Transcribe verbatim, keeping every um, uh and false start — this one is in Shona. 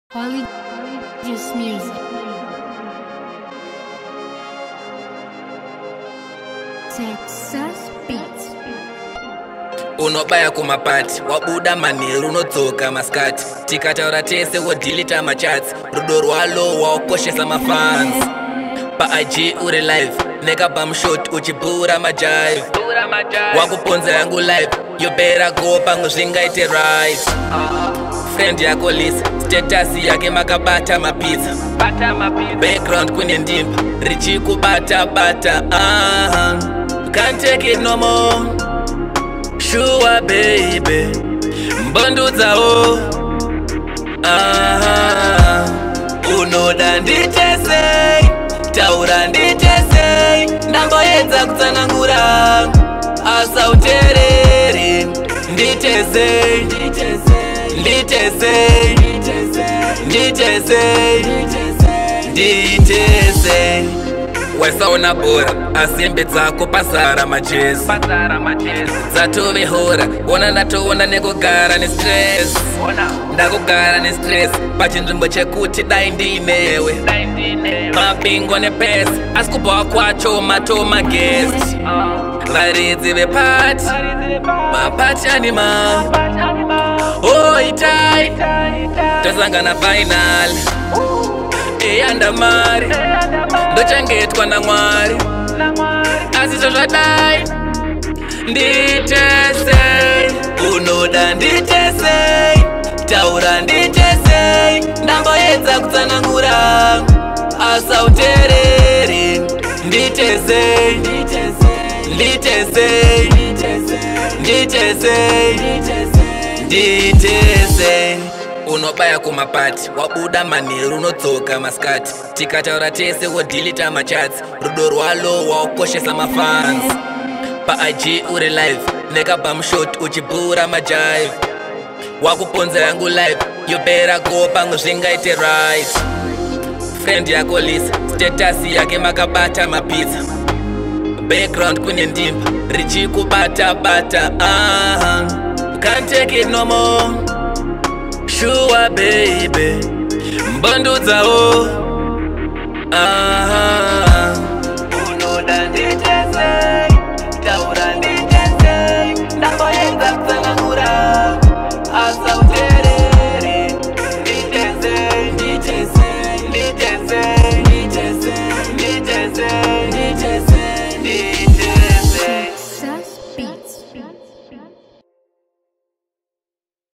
Holy just music. Texas beats. Unobaya kumapati wabuda manheru unodzoka maskati tikataura tese wodhilita machats rudo rwalo waokoshesa mafans pa I G uri live nekabamshot uchibhura majive wakuponza yangu live yopera go pamwe zvingaite right friend yako lisa status yake makabata mapizza background kune ndimba richikubata bata ah can't take it no more. Sure baby mbondudzawo ah unoda nditeseyi taura nditeseyi ndamboedza kutsanangura asauterere nditeseyi nditeseyi nditeseyi nditeseyi wasaona bora asimbe dzako pasara majezi dzatovehora ona ndatoona nekugara nestress ndakugara nestress pachinzvimbo chekuti dai ndinewe mabingo nepesi asi kubva kwacho matoma guest varidzi vepati mapati anima oitai tosangana final eyandamari ndochengetwa naMwari asi zvozvadai nditeseyi unoda nditeseyi taura nditeseyi ndamboedza kutsanangura asauterere nditeseyi nditeseyi nditeseyi nditeseyi unobaya kumapati wabuda manheru unodzoka maskati tikataura tese wodhilita machats rudo rwalo waokoshesa mafans pa I G uri live nekabamshot uchibhura majive wakuponza yangu live yopera go pamwe zvingaite right friend yako lisa status yake makabata mapizza background kune ndimba richikubata bata ah can't take it no more. Sure baby mbondudzawo ah